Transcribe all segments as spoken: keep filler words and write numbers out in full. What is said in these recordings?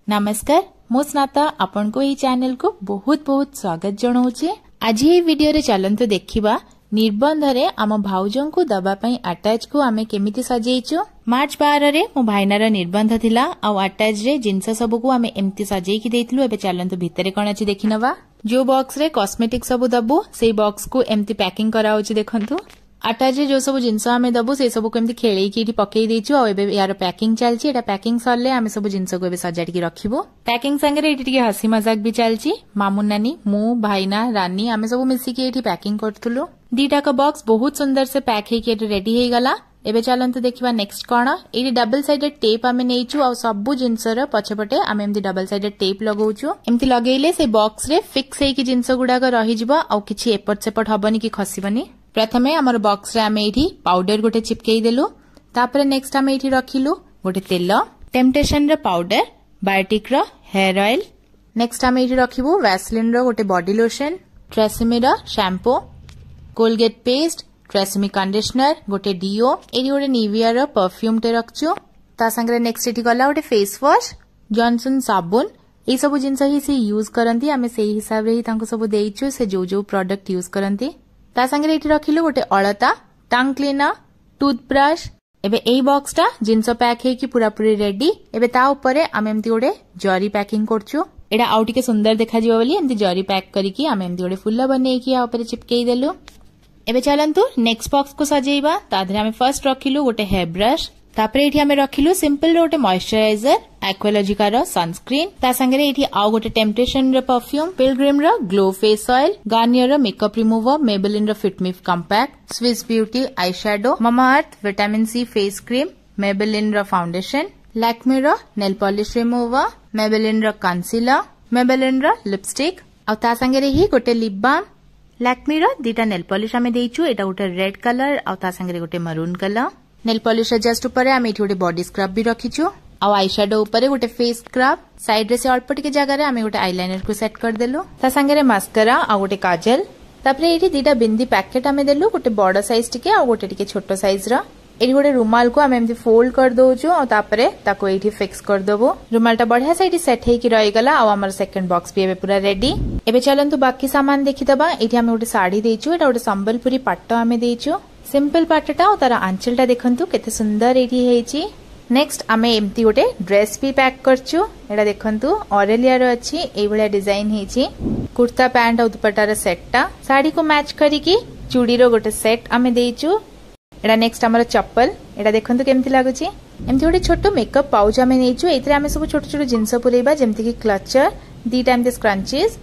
नमस्कार मो स्नाता आपन को ये चैनल को बहुत बहुत स्वागत जनाऊे। आज ये वीडियो रे चलंतु देखिबा निबंध रे आम भाउजों को दबा पई अटैच को आमे केमिति सजेइचो। मार्च बारह रे मो भाईनार निबंध थिला आ अटैच रे जिंस सब को आमे एम्ति सजेई की देइतलु। एबे चलंतु भितरे कोन अछि देखिनवा। जो बॉक्स रे कॉस्मेटिक सब दबु सेई बॉक्स को एम्ति पैकिंग कराउछि देखंतु। अटैच रे जो सब जिनस आमे दबु से सब को एम्ति खेळेई की पकई देइछु। आ एबे यार पैकिंग चलछि। एटा पैकिंग सरले आमे सब जिनस को एबे सजाडी की रखिबो। पैकिंग संगे रे एटी टिके हसी मजाक भी चलछि। मामू नानी मु भाईना रानी आमे सब मिसी की एटी पैकिंग करथुलु। दीटा का बॉक्स बहुत सुंदर से पैक हेकी एटी रेडी हे गला। एबे चलंतु देखिबा नेक्स्ट कोन। एटी डबल साइडेड टेप आमे नेइछु आ सबु जिनस रे पछपटे आमे एम्ति डबल साइडेड टेप लगाउछु। एम्ति लगेइले से बॉक्स रे फिक्स हेकी जिनस गुडा को रहि जिवो आ किछि एपट सेपट हबनी की खसिबनी। प्रथमे हमर बॉक्स रे आमे एठी पाउडर गोटे चिपकेई देलु। तापरे नेक्स्ट आमे एठी रखिलु गोटे तेल टेम्पटेशन रे पाउडर बायोटिक रो हेयर ऑयल। नेक्स्ट आमे एठी रखिबु वैसलिन रो गोटे बॉडी लोशन ट्रेसेमी रो shampoo Colgate paste Tresemme conditioner गोटे डीओ एठी गोटे निविया रो परफ्यूम टे रखछु। ता संगे नेक्स्ट एठी गला गोटे फेस वॉश जॉनसन साबुन। ए सब जिंस ही से यूज करंती आमे सेही हिसाब रे ही तांको सब देइछु से जो जो प्रोडक्ट यूज करंती। ता संगे एठी रखिलु गोटे अलता टंग क्लीनर टूथब्रश। एबे एई बॉक्स टा जिंस पैक हे की पूरा पूरी रेडी। एबे ता ऊपर आमे एम्ति गोटे जरी पैकिंग करछु। एडा आउ टिके सुंदर देखा जिवो बोली एम्ति जरी पैक करिकी आमे एम्ति गोटे फुल्ला बनेई की आ ऊपर चिपकेई देलु। एबे चलंतु नेक्स्ट बॉक्स को सजेइबा। ता धरे आमे फर्स्ट रखिलु गोटे हेयर ब्रश। तापरे एठी आमे रखिलु सिंपल रो गोटे मॉइस्चराइजर एक्वालॉजिका रो सनस्क्रीन। ता संगे एठी आउ गोटे टेम्पटेशन रो परफ्यूम पिलग्रिम रो ग्लो फेस ऑयल गार्नियर रो मेकअप रिमूवर मेबेलिन रो fit me compact Swiss Beauty eye shadow Mamaearth vitamin C face cream Maybelline रो फाउंडेशन लैक्मे रो नेल पॉलिश रिमूवर मेबेलिन रो कंसीलर मेबेलिन रो लिपस्टिक आ ता संगे ही गोटे लिप बाम लैक्मे रो दीटा नेल पॉलिश आमे देइछु। एटा गोटे रेड कलर आ ता संगे गोटे maroon colour. Nail polish just ऊपर आमे एठी गोटे बॉडी स्क्रब भी रखिछु आ आई शैडो ऊपर गोटे फेस स्क्रब साइड रे से अल्प टिके जगह रे आमे गोटे आईलाइनर को सेट कर देलु। ता संगे रे मास्कारा आ गोटे काजल। तापरे एठी दीटा बिंदी पैकेट आमे देलु गोटे बड़ साइज टिके आ गोटे टिके छोटो साइज रा। एठी गोटे रुमाल को आमे एम्ति फोल्ड कर दोछु आ तापरे ताको एठी फिक्स कर देबो। रुमाल टा बढ़िया से एठी सेट हेकी रहि गला आ हमर सेकंड बॉक्स भी एबे पूरा रेडी। एबे चलंतु बाकी सामान देखि दबा। एठी आमे गोटे साड़ी देइछु। एटा गोटे संबलपुरी पट्ट आमे देइछु सिंपल पाटटा और तार आंचलटा देखंतु केते सुंदर एठी हेची। नेक्स्ट आमे एम्ति गोटे ड्रेस भी पैक करछु। एटा देखंतु ऑरेलिया रो अछि एई भलिया डिजाइन हेची कुर्ता पैंट और दुपट्टा रो सेटटा साड़ी को मैच करिकी चूड़ी रो गोटे सेट आमे देइछु। एटा नेक्स्ट हमर चप्पल एटा देखंतु केमति लागुची। एम्ति गोटे छोटो मेकअप पाउच आमे नेइछु। एतरे आमे सब छोटो छोटो जिंस पुरेबा जेमति कि क्लचर दीटा एम्ति स्क्रंचीज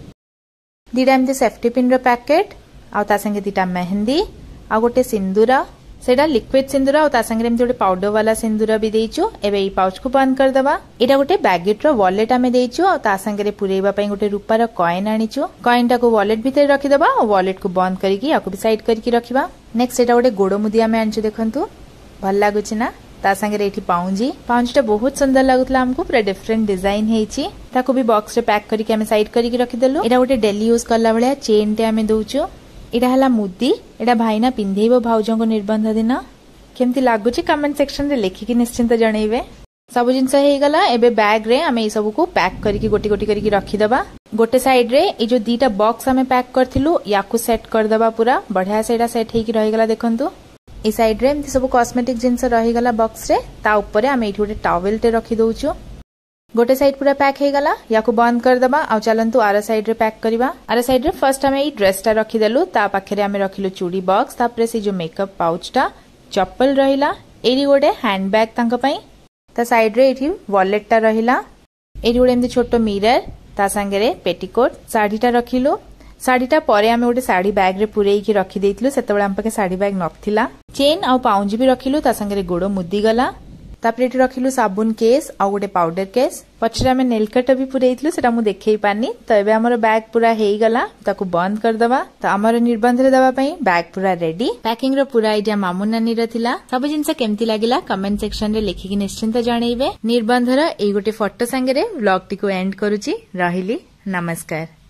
दीटा एम्ति सेफ्टी पिन रो पैकेट आ ता संगे दीटा मेहंदी आ गोटे सिंदूर सेटा लिक्विड सिंदूर आ ता संगे एम्ति गोटे पाउडर वाला सिंदूर भी देइछु। एबे ई पाउच को बंद कर दबा। एटा गोटे बैगेट रो वॉलेट आमे देइछु आ ता संगे पुरेबा पई गोटे रूपा रो कॉइन आनिछु। कॉइन टा को वॉलेट भीतर रखि दबा और वॉलेट को बंद करिकी आको भी साइड करिकी रखिबा। नेक्स्ट एटा गोटे गोडो मुदी आमे आनिछु देखंतु भल लागुछि ना। ता संगे एठी पाउंजी पाउंजीटा बहुत सुंदर लागुतला हमको पूरा डिफरेंट डिजाइन हेची। ताको भी बॉक्स रे पैक करिकी आमे साइड करिकी रखि देलु। एटा गोटे डेली यूज करला भलिया चेन टे आमे दोउछु। एटा हला मुदी एटा भाईना पिंधेइबो भाउजों को निर्बंध दिन केमति लागुछि कमेंट सेक्शन रे लेखिकी निश्चिंत जणैबे। सब जिंस हे गला। एबे बैग रे आमे ई सब को पैक करिकी गोटी गोटी करिकी रखि दबा। गोटे साइड रे ई जो दीटा बॉक्स आमे पैक करथिलु याकू सेट कर दबा पूरा बढ़िया से एटा सेट हेकी रहि गला देखंतु। ई साइड रे एमति सब कॉस्मेटिक जिंस रहि गला बॉक्स रे। ता ऊपर आमे एठी गोटे टॉवेल टे रखि दोउछु। गोटे साइड पूरा पैक हे गला याकू बंद कर दबा। आ चलंतु आर साइड रे पैक करबा। आर साइड रे फर्स्ट आमे ई ड्रेस टा रखि देलु। ता पाखरे आमे रखिलु चूड़ी बॉक्स तापरे से जो मेकअप पाउच टा चप्पल रहिला एरी गोटे हैंड बैग तांका पई। ता साइड रे एठी वॉलेट टा रहिला एरी गोटे एमति छोटो मिरर ता संगे रे पेटीकोट साड़ीटा रखिलु। साड़ीटा परे आमे गोटे साड़ी बैग रे पुरेई की रखि देइतलु। सेतेबेले हम पाके साड़ी बैग नथिला। चेन आ पाउंजी भी रखिलु ता संगे रे गोडो मुदी गला। तापरे एठी रखिलु साबुन केस आ गोटे पाउडर केस पछरे आमे नेल कट भी पुरेइतलु सेटा मु देखै पानी। तो एबे हमर बैग पूरा हेई गला ताकू बंद कर दबा। तो हमर निर्बंध रे दबा पई बैग पूरा रेडी। पैकिंग रो पूरा आईडिया मामू नानी रो थिला। सब जिंस केमति लागिला कमेंट सेक्शन रे लेखिकी निश्चिंत जणैबे। निर्बंध रो एई गोटे फोटो संगे रे व्लॉग टी को एंड करूची। रहिली नमस्कार।